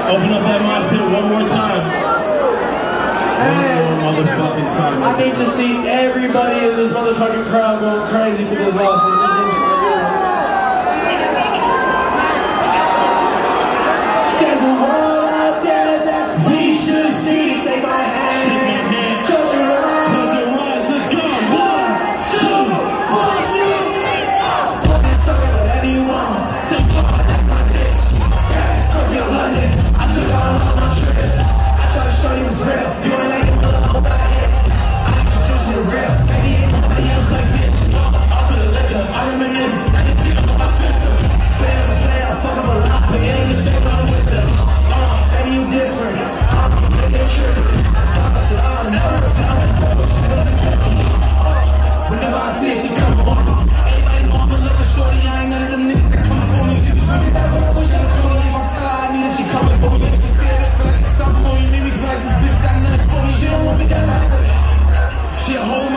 Open up that mosh pit one more time. One more motherfucking time. I need to see everybody in this motherfucking crowd going crazy for this last one. This one's for you. There's a world out there that we should see. Take my hand. Close your eyes. Close your eyes. Let's go. 1, 2, 1, 2. Fucking sucker, whatever you want. Say, that's my bitch. Yeah, circuit London. I took on all my tricks. I try to show you it's real. You ain't like your mother I hit. I introduce you to real. Maybe ain't nobody else like this. Off of the liquor, I reminisce. I can see them on my system. Player to player, I fuck up a lot, but it ain't the same when I'm with them. Maybe you different. They're tripping. I'm nervous. Whenever I see it, she come on. Everybody know I'm a little shorty. I ain't none of them niggas that come for me. She be funny, that's what I wish I could. If I tell her I need it, she coming for me. If she scared, I feel like it's something more. You made me feel like this bitch got nothing for me. She don't want me to have it. She a whole